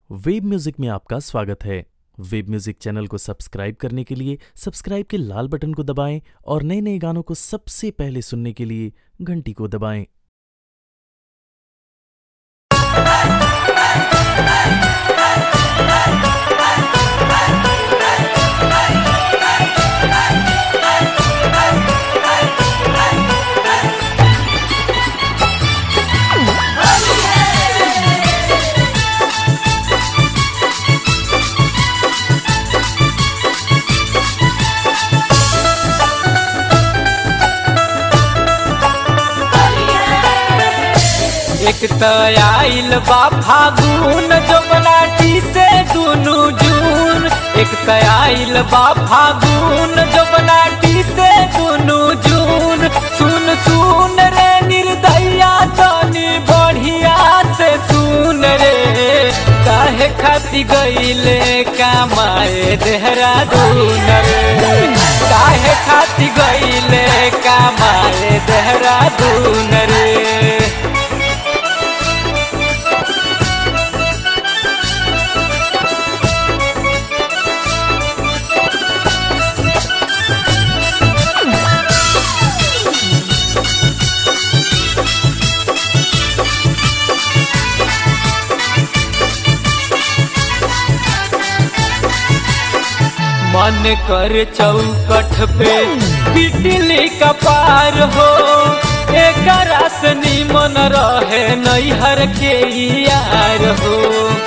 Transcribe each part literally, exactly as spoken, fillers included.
Web music में आपका स्वागत है। वेब म्यूजिक चैनल को सब्सक्राइब करने के लिए सब्सक्राइब के लाल बटन को दबाएं और नए नए गानों को सबसे पहले सुनने के लिए घंटी को दबाएं। एक त आइल बा फागुन जबनाटी से दुनु जून। एक त आइल बा फागुन जबनाटी से दुनु जून। सुन सुन रे निर्दया तनी बढ़िया से सुन रे, काहे खाती गईले कामाए देहरादून रे। काहे खाती गईले कामाए देहरादून रे। मन कर चौकठ पे पिटली कपार हो, एक रस निमन रहे नैहर के यार हो।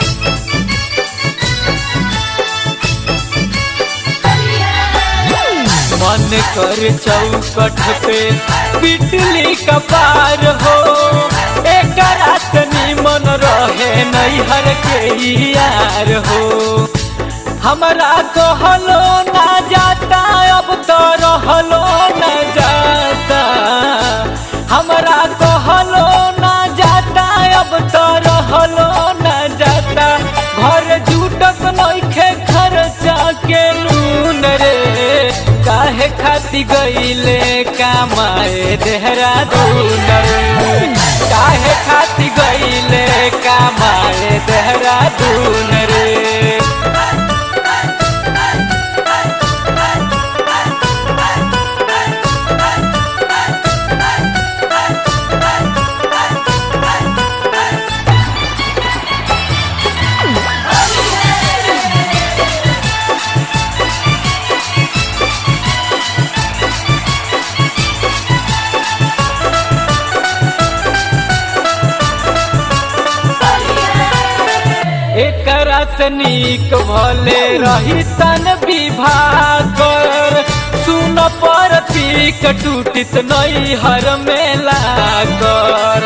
मन कर चौकठ पे पिटली कपार हो, एक रस निमन रहे नैहर के यार हो। हमरा कहलो ना जाता अब तो रहलो न जाता। हमरा कहलो ना जाता अब तो रहलो न जाता। घर जुटक नइखे खर्चा के नून रे, काहे खाती गईले कामाए देहरादून रे। काहे खाती गईले कामाए देहरादून रे। एकरा से नीक भले रही तन विवाह कर। सुन परतीक टूटित नैहर में लाकर।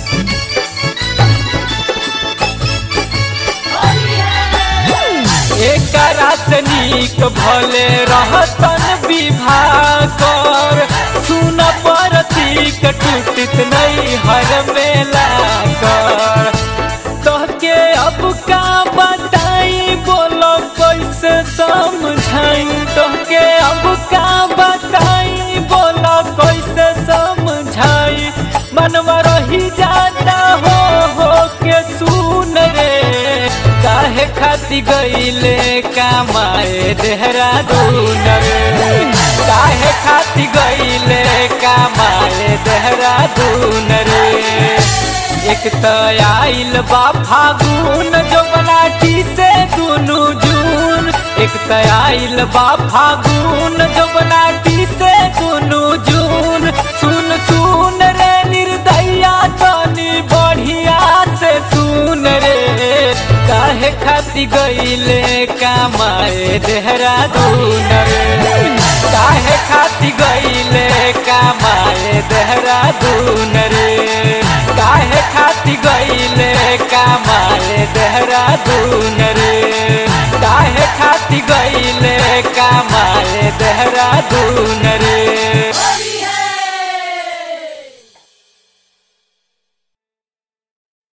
एकरा से नीक भले रहतन विवाह कर। सुन परतीक टूटित नैहर में लाकर। तोहके अब का बताई बोलो कैसे समझाई। तोहके अब का बताई बोलो कैसे समझाई। मनवा रही जाता हो हो के सुन रे, काहे खाती गईले कामाए देहरादून रे। काहे खाती गईले कामाए देहरादून रे। एक त आइल बा फागुन जबनाटी से दुनु जून। एक त आइल बा फागुन जबनाटी से दुनु जून। सुन सुन रे निर्दया तनी बढ़िया से सुन रे, काहे खाती गईले कामाए देहरादून रे। काहे खाती गईले कामाए देहरादून रे। काहे खाती गईले कामाए देहरादून रे।